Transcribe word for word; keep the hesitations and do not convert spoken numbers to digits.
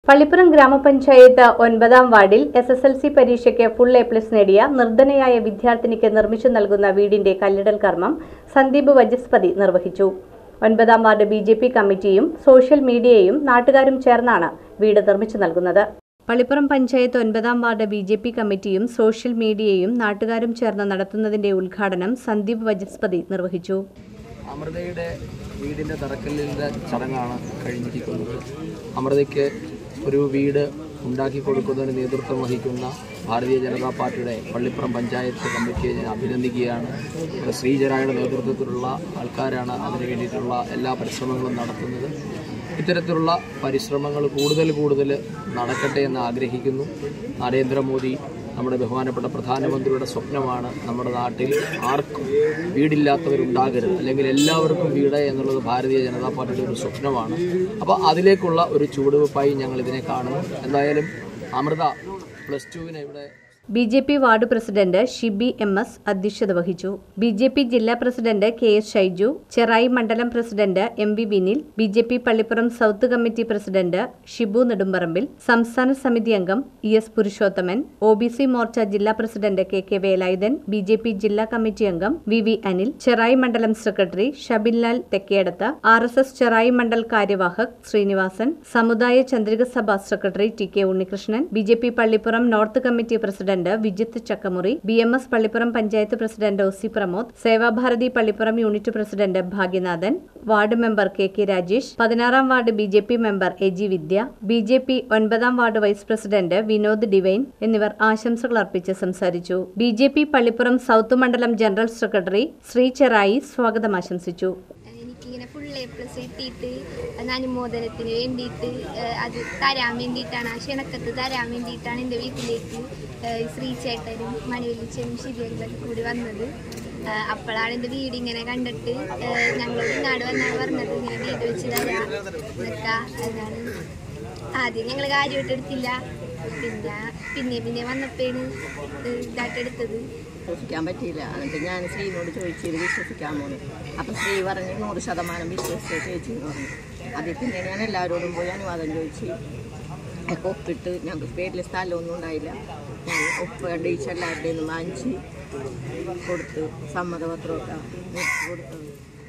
പള്ളിപ്പുറം ഗ്രാമപഞ്ചായത്ത് ഒൻപതാം വാർഡിൽ S S L C പരീക്ഷയ്ക്ക് ഫുൾ എ പ്ലസ് നേടിയ നിർധനയായ വിദ്യാർത്ഥിനിക്ക് നിർമ്മിച്ചു നൽകുന്ന വീടിന്റെ കല്ലിടൽ കർമ്മം സന്ദീപ് വചസ്പതി നിർവഹിച്ചു. ഒൻപതാം വാർഡ് ബി ജെ പി കമ്മിറ്റിയും സോഷ്യൽ മീഡിയയും നാട്ടുകാരും ചേർന്നാണ് വീട് നിർമ്മിച്ചു നൽകുന്നത്. പള്ളിപ്പുറം പഞ്ചായത്ത് ഒൻപതാം വാർഡ് ബി ജെ പി കമ്മിറ്റിയും സോഷ്യൽ മീഡിയയും നാട്ടുകാരും ചേർന്ന് നടത്തുന്നതിന്റെ ഉദ്ഘാടനം സന്ദീപ് വചസ്പതി നിർവഹിച്ചു. അമൃതയുടെ വീടിൻ്റെ തറക്കല്ലിൻ്റെ ചടങ്ങാണ് കഴിഞ്ഞിരിക്കുന്നത്. അമൃതയ്ക്ക് ഒരു വീട് ഉണ്ടാക്കി കൊടുക്കുന്നതിന് നേതൃത്വം വഹിക്കുന്ന ഭാരതീയ ജനതാ പാർട്ടിയുടെ പള്ളിപ്പുറം പഞ്ചായത്ത് കമ്മിറ്റിയെ ഞാൻ അഭിനന്ദിക്കുകയാണ്. ശ്രീജരായുടെ നേതൃത്വത്തിലുള്ള ആൾക്കാരാണ് അതിനു വേണ്ടിയിട്ടുള്ള എല്ലാ പരിശ്രമങ്ങളും നടത്തുന്നത്. ഇത്തരത്തിലുള്ള പരിശ്രമങ്ങൾ കൂടുതൽ കൂടുതൽ നടക്കട്ടെ എന്ന് ആഗ്രഹിക്കുന്നു. നരേന്ദ്രമോദി നമ്മുടെ ബഹുമാനപ്പെട്ട പ്രധാനമന്ത്രിയുടെ സ്വപ്നമാണ് നമ്മുടെ നാട്ടിൽ ആർക്കും വീടില്ലാത്തവരുണ്ടാകരുത്, അല്ലെങ്കിൽ എല്ലാവർക്കും വീട് എന്നുള്ളത് ഭാരതീയ ജനതാ പാർട്ടിയുടെ ഒരു സ്വപ്നമാണ്. അപ്പോൾ അതിലേക്കുള്ള ഒരു ചുവടുവെപ്പായി ഞങ്ങൾ ഇതിനെ കാണുന്നു. എന്തായാലും അമൃത പ്ലസ് ടുവിനെ ഇവിടെ B J P ward president Shibi M S അധ്യക്ഷത വഹിച്ചു. ബി ജെ പി ജില്ലാ president K S Shaiju, Cherai മണ്ഡലം president M V Vinil, B J P Pallippuram south committee president Shibu Nedumparambil, സംസ്ഥാന സമിതി അംഗം E S Purushothaman, O B C Morcha ജില്ലാ president K K Velayudhan, B J P ജില്ലാ committee അംഗം വി വി അനിൽ, ചെറായി മണ്ഡലം secretary Shabinlal Thekkedath, R S S Cherai Mandal karyavahak Sreenivasan, Samudaya Chandrika Sabha secretary T K Unnikrishnan, B J P Pallippuram north committee president Vijith Chakkamuri, B M S Pallippuram panchayat president O C Pramod, Sevabharathi Pallippuram unit president Bhagyanathan, ward member K K Rajesh, പതിനാറാം ward B J P member A G Vidya, B J P ഒൻപതാം ward vice president Vinod Divine എന്നിവർ ആശംസകൾ അർപ്പിച്ച് സംസാരിച്ചു. B J P Pallippuram south മണ്ഡലം general secretary Shri Cherai സ്വാഗതം ആശംസിച്ചു. ഇങ്ങനെ ഫുൾ എ പ്ലസ് കിട്ടിയിട്ട് അനുമോദനത്തിന് വേണ്ടിയിട്ട് അത് തരാൻ വേണ്ടിയിട്ടാണ്, ആ ക്ഷണക്കത്ത് തരാൻ വേണ്ടിയിട്ടാണ് എൻ്റെ വീട്ടിലേക്ക് ശ്രീചേട്ടനും മണിവലിച്ചനും ശിബിയങ്ങളും കൂടി വന്നത്. അപ്പോഴാണ് എൻ്റെ വീട് ഇങ്ങനെ കണ്ടിട്ട് ഞങ്ങളോട് ഇങ്ങാട് വന്നാണ് പറഞ്ഞത് ഇങ്ങനെ വീട് വെച്ച് തരാം എന്നൊക്കെ. അതാണ് ആദ്യം ഞങ്ങൾ കാര്യമായിട്ട് എടുത്തില്ല, പിന്നെ പിന്നെ പിന്നെ വന്നപ്പോഴാണ് ഇതായിട്ടെടുത്തത്. വിശ്വസിക്കാൻ പറ്റിയില്ല. എന്നിട്ട് ഞാൻ ശ്രീനോട് ചോദിച്ചത് വിശ്വസിക്കാമോ? അപ്പം ശ്രീ പറഞ്ഞ് നൂറ് ശതമാനം വിശ്വസിച്ച ചേച്ചി എന്ന് പറഞ്ഞു. അതിൽ പിന്നെ ഞാൻ എല്ലാവരോടും പോയി അനുവാദം ചോദിച്ച് ഒപ്പിട്ട്, ഞങ്ങൾക്ക് പേരിൽ സ്ഥലമൊന്നും ഉണ്ടായില്ല, ഞാൻ ഒപ്പ് അടിച്ച് എല്ലാവരുടെയും വാങ്ങിച്ച് കൊടുത്ത് സമ്മതപത്രമൊക്കെ കൊടുത്തത്.